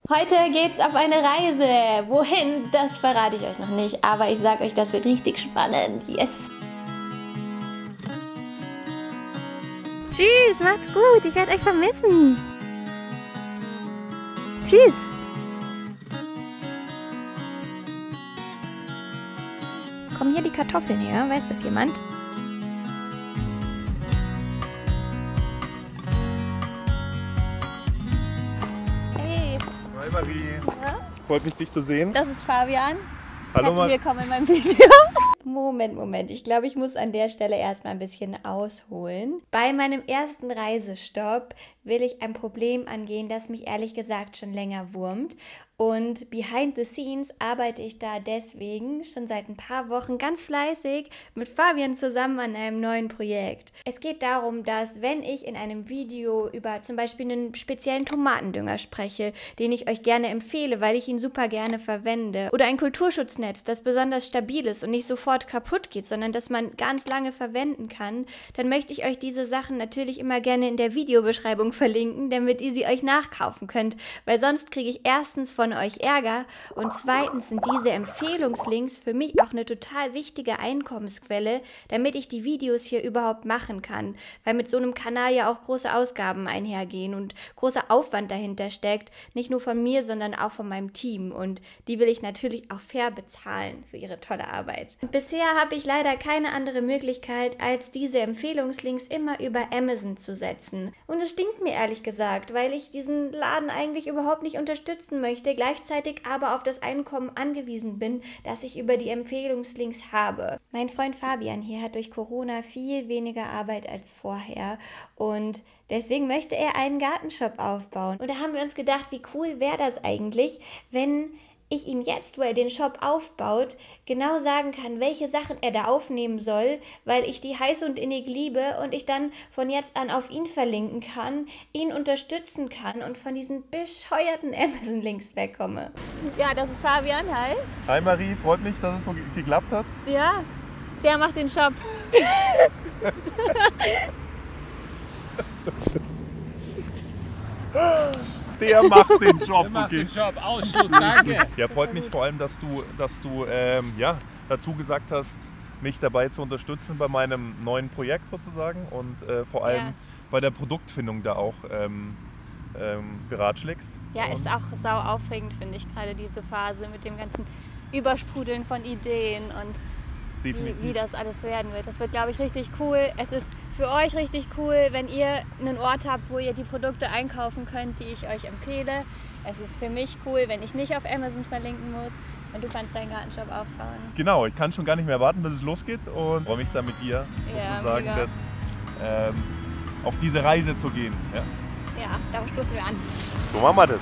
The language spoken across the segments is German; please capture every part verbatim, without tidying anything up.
Heute geht's auf eine Reise. Wohin, das verrate ich euch noch nicht, aber ich sag euch, das wird richtig spannend. Yes! Tschüss, macht's gut, ich werde euch vermissen. Tschüss! Kommen hier die Kartoffeln her? Weiß das jemand? Hey! Hi Marie! Ja? Freut mich, dich zu sehen. Das ist Fabian. Hallo, Herzlich willkommen in meinem Video. Moment, Moment. Ich glaube, ich muss an der Stelle erstmal ein bisschen ausholen. Bei meinem ersten Reisestopp will ich ein Problem angehen, das mich ehrlich gesagt schon länger wurmt. Und behind the scenes arbeite ich da deswegen schon seit ein paar Wochen ganz fleißig mit Fabian zusammen an einem neuen Projekt. Es geht darum, dass wenn ich in einem Video über zum Beispiel einen speziellen Tomatendünger spreche, den ich euch gerne empfehle, weil ich ihn super gerne verwende, oder ein Kulturschutznetz, das besonders stabil ist und nicht sofort kaputt geht, sondern das man ganz lange verwenden kann, dann möchte ich euch diese Sachen natürlich immer gerne in der Videobeschreibung verlinken, damit ihr sie euch nachkaufen könnt, weil sonst kriege ich erstens von euch Ärger und zweitens sind diese Empfehlungslinks für mich auch eine total wichtige Einkommensquelle, damit ich die Videos hier überhaupt machen kann, weil mit so einem Kanal ja auch große Ausgaben einhergehen und großer Aufwand dahinter steckt, nicht nur von mir, sondern auch von meinem Team und die will ich natürlich auch fair bezahlen für ihre tolle Arbeit. Und bisher habe ich leider keine andere Möglichkeit, als diese Empfehlungslinks immer über Amazon zu setzen. Und es stinkt mir ehrlich gesagt, weil ich diesen Laden eigentlich überhaupt nicht unterstützen möchte, gleichzeitig aber auf das Einkommen angewiesen bin, das ich über die Empfehlungslinks habe. Mein Freund Fabian hier hat durch Corona viel weniger Arbeit als vorher und deswegen möchte er einen Gartenshop aufbauen. Und da haben wir uns gedacht, wie cool wäre das eigentlich, wenn ich ihm jetzt, wo er den Shop aufbaut, genau sagen kann, welche Sachen er da aufnehmen soll, weil ich die heiß und innig liebe und ich dann von jetzt an auf ihn verlinken kann, ihn unterstützen kann und von diesen bescheuerten Amazon-Links wegkomme. Ja, das ist Fabian, hi. Hi Marie, freut mich, dass es so ge- geklappt hat. Ja, der macht den Shop. Der macht den Job, Der macht okay. den Job, Ausschluss, danke. Ja, freut mich vor allem, dass du, dass du ähm, ja, dazu gesagt hast, mich dabei zu unterstützen bei meinem neuen Projekt sozusagen und äh, vor allem Ja. bei der Produktfindung da auch ähm, ähm, beratschlägst. Ja, ist auch sau aufregend, finde ich, gerade diese Phase mit dem ganzen Übersprudeln von Ideen und wie, Definitiv. wie das alles werden wird. Das wird, glaube ich, richtig cool. Es ist für euch richtig cool, wenn ihr einen Ort habt, wo ihr die Produkte einkaufen könnt, die ich euch empfehle. Es ist für mich cool, wenn ich nicht auf Amazon verlinken muss und du kannst deinen Gartenshop aufbauen. Genau, ich kann schon gar nicht mehr warten, bis es losgeht und freue mich dann mit dir Ja, sozusagen mega. das, ähm, auf diese Reise zu gehen. Ja? Ja, darauf stoßen wir an. So machen wir das.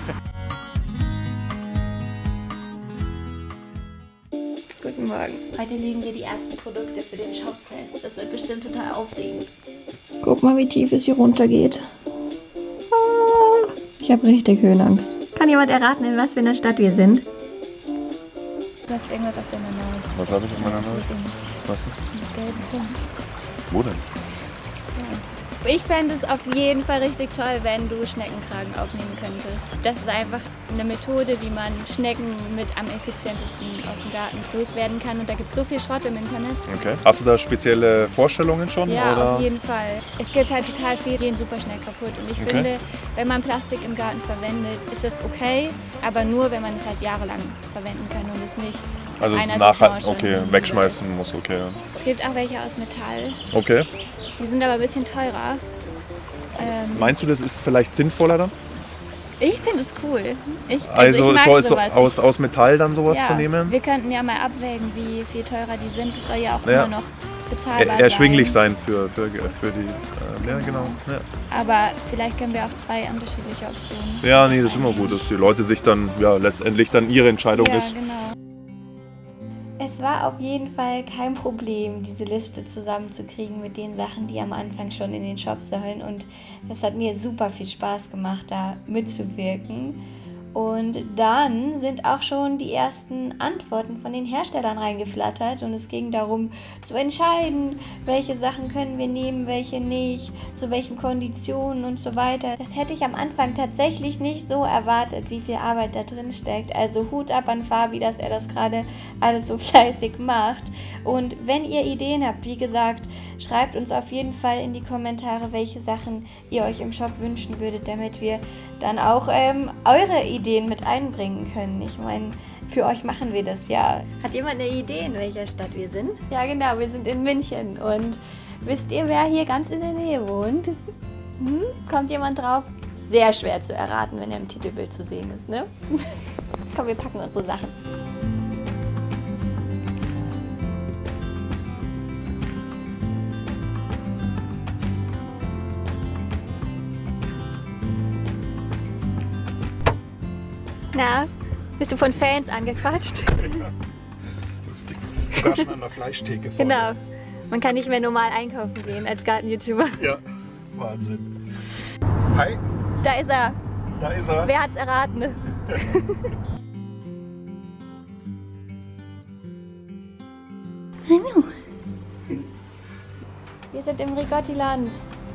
Guten Morgen. Heute legen wir die ersten Produkte für den Shop fest. Das wird bestimmt total aufregend. Guck mal, wie tief es hier runter geht. Ah, ich habe richtig Höhenangst. Kann jemand erraten, in was für einer Stadt wir sind? Du hast irgendwas auf deiner Nase. Was habe ich auf meiner Nase? Was? Einen gelben Punkt. Wo denn? Ich fände es auf jeden Fall richtig toll, wenn du Schneckenkragen aufnehmen könntest. Das ist einfach eine Methode, wie man Schnecken mit am effizientesten aus dem Garten loswerden kann. Und da gibt es so viel Schrott im Internet. Okay. Hast du da spezielle Vorstellungen schon? Ja, oder? auf jeden Fall. Es gibt halt total viel, die gehen super schnell kaputt. Und ich Okay. finde, wenn man Plastik im Garten verwendet, ist das okay, aber nur, wenn man es halt jahrelang verwenden kann und es nicht Also nach es einer nachhaltig, Saison schon okay, hinüber wegschmeißen muss, okay. ist. Es gibt auch welche aus Metall. Okay. Die sind aber ein bisschen teurer. Ähm, Meinst du, das ist vielleicht sinnvoller dann? ich finde es cool. Ich, also, Also ich mag so, so sowas. aus, Ich- aus Metall dann sowas ja, zu nehmen? Wir könnten ja mal abwägen, wie viel teurer die sind. Das soll ja auch Ja. immer noch bezahlbar Er, erschwinglich sein. sein für, für, für die. Äh, ja, genau. Ja. Aber vielleicht können wir auch zwei unterschiedliche Optionen. ja, nee, das ist immer gut, dass die Leute sich dann ja letztendlich dann ihre Entscheidung Ja, ist. genau. Es war auf jeden Fall kein Problem, diese Liste zusammenzukriegen mit den Sachen, die am Anfang schon in den Shop sollen. Und das hat mir super viel Spaß gemacht, da mitzuwirken. Und dann sind auch schon die ersten Antworten von den Herstellern reingeflattert und es ging darum zu entscheiden, welche Sachen können wir nehmen, welche nicht, zu welchen Konditionen und so weiter. Das hätte ich am Anfang tatsächlich nicht so erwartet, wie viel Arbeit da drin steckt. Also Hut ab an Fabi, dass er das gerade alles so fleißig macht. Und wenn ihr Ideen habt, wie gesagt, schreibt uns auf jeden Fall in die Kommentare, welche Sachen ihr euch im Shop wünschen würdet, damit wir dann auch ähm, eure Ideen mit einbringen können. Ich meine, für euch machen wir das ja. Hat jemand eine Idee, in welcher Stadt wir sind? Ja genau, wir sind in München. Und wisst ihr, wer hier ganz in der Nähe wohnt? Hm? Kommt jemand drauf? Sehr schwer zu erraten, wenn er im Titelbild zu sehen ist, ne? Komm, wir packen unsere Sachen. Na, bist du von Fans angequatscht? Ja, lustig. Sogar schon an der Fleischtheke vorne. Genau. Man kann nicht mehr normal einkaufen gehen als Garten-YouTuber. Ja, Wahnsinn. Hi, Da ist er. da ist er. Wer hat's erraten? Hallo. Wir sind im Rigottiland.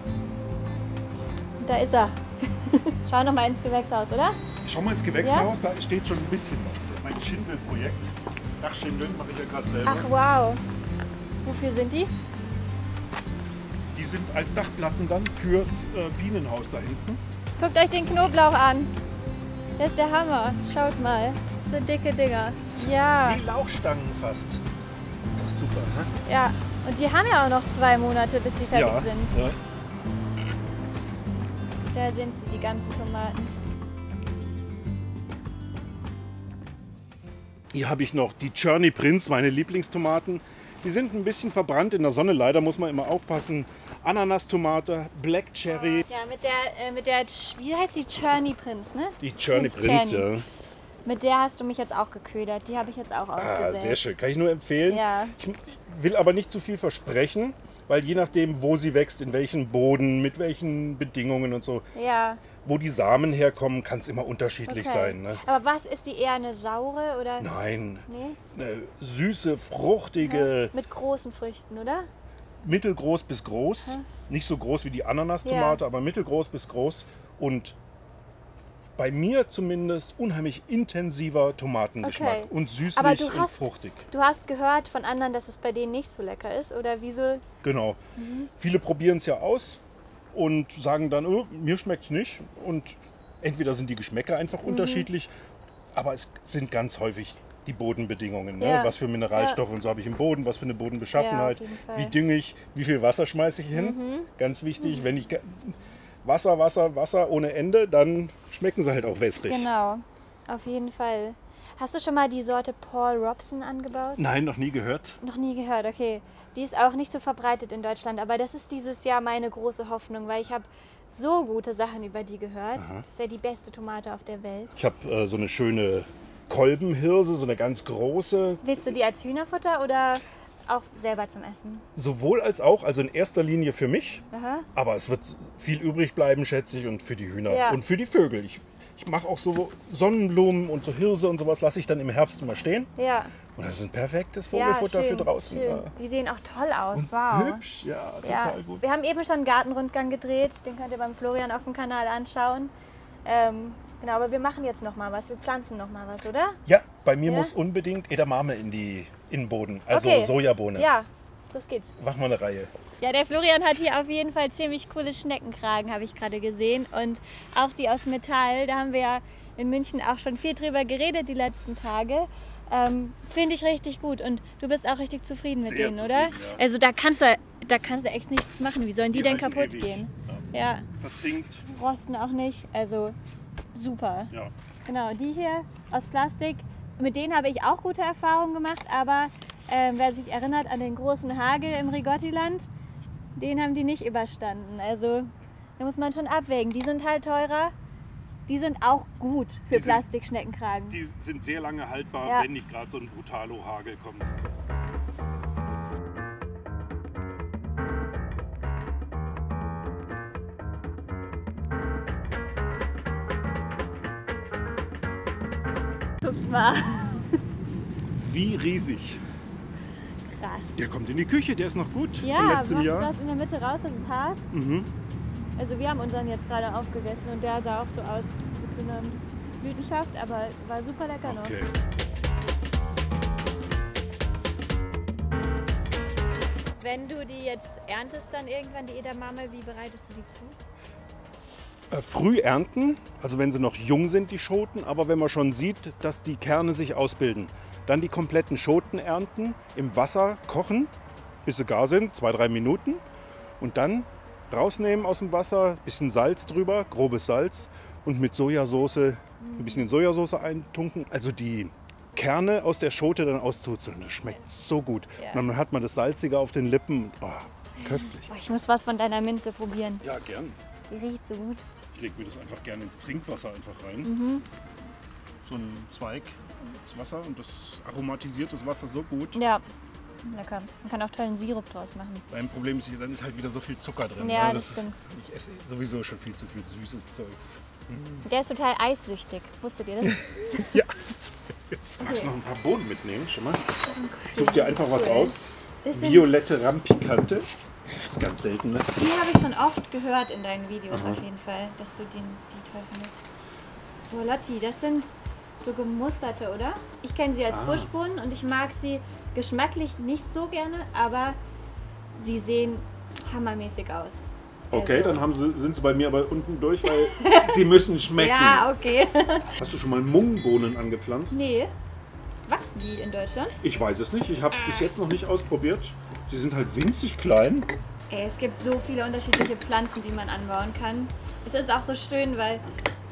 Da ist er. Schau noch mal ins Gewächshaus, oder? Schau mal ins Gewächshaus, da steht schon ein bisschen was. Mein Schindelprojekt. Dachschindeln mache ich ja gerade selber. Ach wow. Wofür sind die? Die sind als Dachplatten dann fürs äh, Bienenhaus da hinten. Guckt euch den Knoblauch an. Der ist der Hammer. Schaut mal. So dicke Dinger. Ja. Wie Lauchstangen fast. Ist doch super, ne? Ja. Und die haben ja auch noch zwei Monate, bis sie fertig Ja. sind. Ja. Da sind sie, die ganzen Tomaten. Hier habe ich noch die Cherny Prince, meine Lieblingstomaten. Die sind ein bisschen verbrannt in der Sonne, leider muss man immer aufpassen. Ananas-Tomate, Black Cherry. Ja, mit der, äh, mit der, wie heißt die Cherny Prince, ne? Die Cherny Prince Prince, Cherny. ja. Mit der hast du mich jetzt auch geködert. Die habe ich jetzt auch Ah, ausgesät. sehr schön, kann ich nur empfehlen. Ja. Ich will aber nicht zu viel versprechen, weil je nachdem, wo sie wächst, in welchem Boden, mit welchen Bedingungen und so, Ja. wo die Samen herkommen, kann es immer unterschiedlich Okay. sein. Ne? Aber was, ist die eher eine saure oder? Nein, Nee? eine süße, fruchtige, Mit großen Früchten, oder? mittelgroß bis groß. Nicht so groß wie die Ananastomate, Ja. aber mittelgroß bis groß. Und bei mir zumindest unheimlich intensiver Tomatengeschmack. Okay. Und süßlich Aber du und hast, fruchtig. du hast gehört von anderen, dass es bei denen nicht so lecker ist, oder wieso? Genau. Viele probieren es ja aus und sagen dann, oh, mir schmeckt es nicht. Und entweder sind die Geschmäcker einfach Mhm. unterschiedlich, aber es sind ganz häufig die Bodenbedingungen. Ne? Ja. Was für Mineralstoffe und so habe ich im Boden, was für eine Bodenbeschaffenheit, Ja, auf jeden Fall. wie dünge ich, wie viel Wasser schmeiße ich hin. Ganz wichtig, wenn ich ge- Wasser, Wasser, Wasser ohne Ende, dann schmecken sie halt auch wässrig. Genau, auf jeden Fall. Hast du schon mal die Sorte Paul Robson angebaut? Nein, noch nie gehört. Noch nie gehört, okay. Die ist auch nicht so verbreitet in Deutschland, aber das ist dieses Jahr meine große Hoffnung, weil ich habe so gute Sachen über die gehört. Das wäre die beste Tomate auf der Welt. Ich habe äh, so eine schöne Kolbenhirse, so eine ganz große. Willst du die als Hühnerfutter oder auch selber zum Essen? Sowohl als auch, also in erster Linie für mich. Aha. Aber es wird viel übrig bleiben, schätze ich, und für die Hühner Ja. und für die Vögel. Ich, ich mache auch so Sonnenblumen und so Hirse und sowas lasse ich dann im Herbst immer stehen. Ja. Und das ist ein perfektes Ja, Vogelfutter schön, für draußen. schön. Ja. Die sehen auch toll aus, Und wow. hübsch, ja, Ja. total gut. Wir haben eben schon einen Gartenrundgang gedreht, den könnt ihr beim Florian auf dem Kanal anschauen. Ähm, genau, aber wir machen jetzt noch mal was, wir pflanzen noch mal was, oder? Ja, bei mir Ja? muss unbedingt Edamame in, die, in den Boden, also Okay. Sojabohne. Ja, los geht's. Mach mal eine Reihe. Ja, der Florian hat hier auf jeden Fall ziemlich coole Schneckenkragen, habe ich gerade gesehen. Und auch die aus Metall, da haben wir ja in München auch schon viel drüber geredet die letzten Tage. Ähm, Finde ich richtig gut und du bist auch richtig zufrieden mit Sehr denen, zufrieden, oder? ja. Also da kannst du, da kannst du echt nichts machen. Wie sollen die, Die denn halten kaputt ewig. gehen? Ja. Ja, Verzinkt. rosten auch nicht. Also super. Ja. Genau, die hier aus Plastik, mit denen habe ich auch gute Erfahrungen gemacht, aber ähm, wer sich erinnert an den großen Hagel im Rigottiland, den haben die nicht überstanden. Also da muss man schon abwägen. Die sind halt teurer, die sind auch gut für Die sind- Plastikschneckenkragen. Die sind sehr lange haltbar, Ja. wenn nicht gerade so ein Brutalo-Hagel kommt. Guck mal. Wie riesig. Krass. Der kommt in die Küche, der ist noch gut von Ja, letztem machst Jahr. das in der Mitte raus, das ist hart. Mhm. Also wir haben unseren jetzt gerade aufgegessen und der sah auch so aus mit so einer Blütenschaft, aber war super lecker noch. Okay. Wenn du die jetzt erntest, dann irgendwann die Edamame, wie bereitest du die zu? Äh, früh ernten, also wenn sie noch jung sind, die Schoten, aber wenn man schon sieht, dass die Kerne sich ausbilden, dann die kompletten Schoten ernten, im Wasser kochen, bis sie gar sind, zwei, drei Minuten und dann rausnehmen aus dem Wasser, bisschen Salz drüber, grobes Salz und mit Sojasauce, ein bisschen in Sojasauce eintunken, also die Kerne aus der Schote dann auszuzeln. Das schmeckt so gut. Ja. Und dann hat man das Salzige auf den Lippen. Oh, köstlich. Oh, ich muss was von deiner Minze probieren. Ja, gern. Die riecht so gut. Ich lege mir das einfach gerne ins Trinkwasser einfach rein. Mhm. So ein Zweig ins Wasser und das aromatisiert das Wasser so gut. Ja, lecker. Man kann auch tollen Sirup draus machen. Mein Problem ist, dann ist halt wieder so viel Zucker drin. Ja, ne? das stimmt. Ist, ich esse sowieso schon viel zu viel süßes Zeugs. Der ist total eissüchtig. Wusstet ihr das? Ja. Magst du noch ein paar Bohnen mitnehmen? Schon mal. Such dir einfach was aus. Das sind- Violette Rampikante. Das ist ganz selten, ne? Die habe ich schon oft gehört in deinen Videos auf jeden Fall, dass du den, die toll findest. Oh Lotti, das sind so gemusterte, oder? Ich kenne sie als Ah. Buschbohnen und ich mag sie geschmacklich nicht so gerne, aber sie sehen hammermäßig aus. Okay, Also- dann haben sie, sind sie bei mir aber unten durch, weil sie müssen schmecken. Ja, okay. Hast du schon mal Mungbohnen angepflanzt? Nee. Wachsen die in Deutschland? Ich weiß es nicht. Ich habe es bis jetzt noch nicht ausprobiert. Sie sind halt winzig klein. Ey, es gibt so viele unterschiedliche Pflanzen, die man anbauen kann. Es ist auch so schön, weil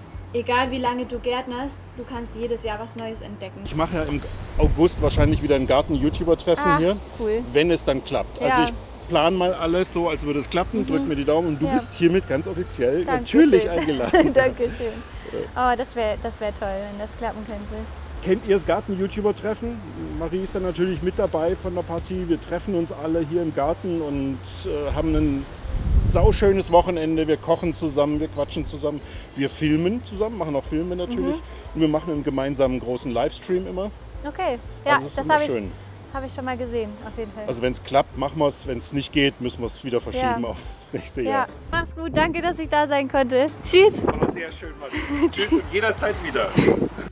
egal wie lange du gärtnerst, du kannst jedes Jahr was Neues entdecken. Ich mache ja im August wahrscheinlich wieder ein Garten-YouTuber-Treffen Ah, hier, cool. wenn es dann klappt. Ja. Also ich plane mal alles so, als würde es klappen. Drück mir die Daumen und du Ja. bist hiermit ganz offiziell Dankeschön. natürlich eingeladen. Dankeschön. Oh, das wäre das wär toll, wenn das klappen könnte. Kennt ihr das Garten-YouTuber-Treffen? Marie ist dann natürlich mit dabei von der Partie. Wir treffen uns alle hier im Garten und äh, haben ein sauschönes Wochenende. Wir kochen zusammen, wir quatschen zusammen, wir filmen zusammen, machen auch Filme natürlich. Mhm. Und wir machen einen gemeinsamen großen Livestream immer. Okay, ja, Also es ist das immer habe ich, schön. hab ich schon mal gesehen, auf jeden Fall. Also wenn es klappt, machen wir es. Wenn es nicht geht, müssen wir es wieder verschieben Ja. auf das nächste ja, Jahr. mach's gut, danke, dass ich da sein konnte. Tschüss. Aber sehr schön, Marie. Tschüss und jederzeit wieder.